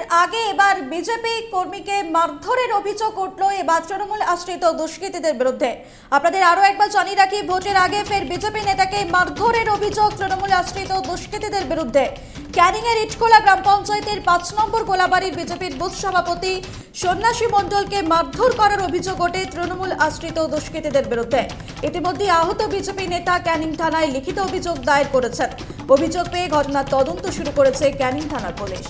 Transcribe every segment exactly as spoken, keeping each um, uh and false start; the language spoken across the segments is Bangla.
আগে এবার বিজেপি কর্মীকে মারধরের অভিযোগ উঠল এবার তৃণমূল আশ্রিত দুষ্কৃতীদের বিরুদ্ধে। আপনাদের আরো একবার জানিয়ে রাখি, ভোটের আগে ফের বিজেপি নেতাকে মারধরের অভিযোগ তৃণমূল আশ্রিত দুষ্কৃতীদের বিরুদ্ধে। ক্যানিং এর ইটখোলা গ্রাম পঞ্চায়েতের পাঁচ নম্বর গোলাবাড়ির বিজেপির বুথ সভাপতি সন্ন্যাসী মণ্ডলকে মারধর করার অভিযোগ ওঠে তৃণমূল আশ্রিত দুষ্কৃতীদের বিরুদ্ধে। ইতিমধ্যে আহত বিজেপি নেতা ক্যানিং থানায় লিখিত অভিযোগ দায়ের করেছেন। অভিযোগ পেয়ে ঘটনার তদন্ত শুরু করেছে ক্যানিং থানার পুলিশ।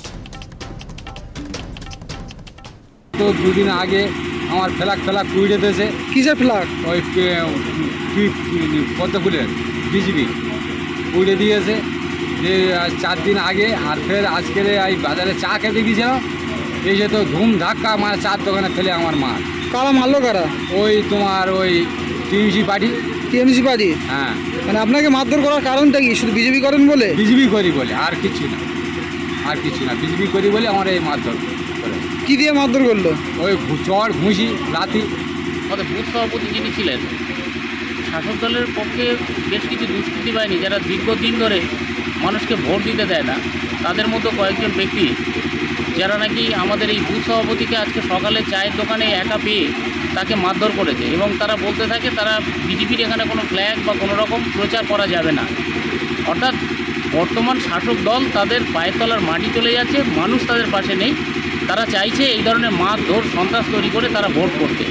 তো দুদিন আগে আমার ফ্ল্যাগ ফ্ল্যাগ কুড়িয়ে দিয়েছে। কিসের ফ্ল্যাগ? ওই পদ্মফুলের বিজেপি কুড়িয়ে দিয়েছে যে চার দিন আগে। আর ফের আজকের এই বাজারে চা খেতে গিয়েছিলাম, এই যে তো ধুম ধাক্কা মানে চার দোকানে ফেলে আমার মা। কারা মারলো? কারা? ওই তোমার ওই টিএমসি পার্টি। TMC party? হ্যাঁ। মানে আপনাকে মারধর করার কারণটা কি? শুধু বিজেপি করেন বলে? বিজেপি করি বলে, আর কিছু না, আর কিছু না। বিজেপি করি বলে আমার এই মারধর করে। কি দিয়ে মারধর করলো? ওই চড় ঘুষি লাথি। আমাদের বুথ সভাপতি যিনি ছিলেন, শাসক দলের পক্ষে বেশ কিছু দুষ্কৃতী বাহিনী যারা দীর্ঘদিন ধরে মানুষকে ভোট দিতে দেয় না, তাদের মতো কয়েকজন ব্যক্তি যারা নাকি আমাদের এই বুথ সভাপতিকে আজকে সকালে চায়ের দোকানে একা পেয়ে তাকে মারধর করেছে। এবং তারা বলতে থাকে তারা বিজেপির এখানে কোনো ফ্ল্যাগ বা কোনো রকম প্রচার করা যাবে না। অর্থাৎ বর্তমান শাসক দল তাদের পায়ের তলার মাটি চলে যাচ্ছে, মানুষ তাদের পাশে নেই। তারা চাইছে এই ধরনের মারধর সন্ত্রাস তৈরি করে তারা ভোট করতে।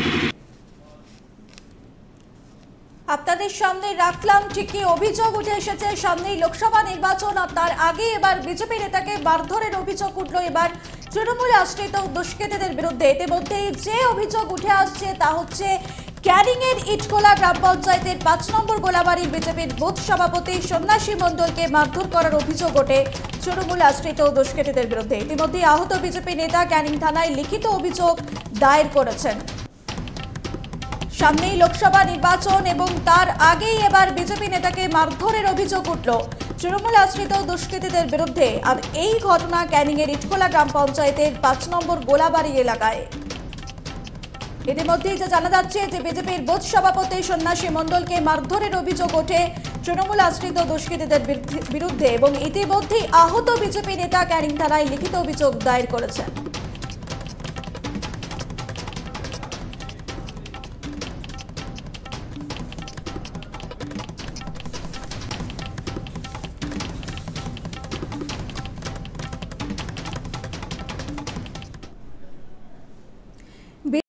আপনাদের সামনে রাখলাম, ঠিকই অভিযোগ উঠে এসেছে সামনেই লোকসভা নির্বাচন, আর তার আগে এবার বিজেপি নেতাকে মারধরের অভিযোগ উঠল এবার তৃণমূল আশ্রিত দুষ্কৃতীদের বিরুদ্ধে। ইতিমধ্যে যে অভিযোগ উঠে আসছে তা হচ্ছে ক্যানিং এর ইটখোলা গ্রাম পঞ্চায়েতের পাঁচ নম্বর গোলাবাড়ির বিজেপির বুথ সভাপতি সন্ন্যাসী মণ্ডলকে মারধর করার অভিযোগ ওঠে তৃণমূল আশ্রিত দুষ্কৃতীদের বিরুদ্ধে। ইতিমধ্যে আহত বিজেপি নেতা ক্যানিং থানায় লিখিত অভিযোগ দায়ের করেছেন। সামনেই লোকসভা নির্বাচন এবং তার আগেই এবার বিজেপি নেতাকে মারধরের অভিযোগ উঠল তৃণমূল আশ্রিত দুষ্কৃতীদের বিরুদ্ধে। আর এই ঘটনা ক্যানিং এর ইটখোলা গ্রাম পঞ্চায়েতের পাঁচ নম্বর গোলাবাড়ি এলাকায়। ইতিমধ্যেই যে জানা যাচ্ছে যে বিজেপির বুথ সভাপতি সন্ন্যাসী মণ্ডলকে মারধরের অভিযোগ ওঠে তৃণমূল আশ্রিত দুষ্কৃতীদের বিরুদ্ধে এবং ইতিমধ্যেই আহত বিজেপি নেতা ক্যানিং থানায় লিখিত অভিযোগ দায়ের করেছেন।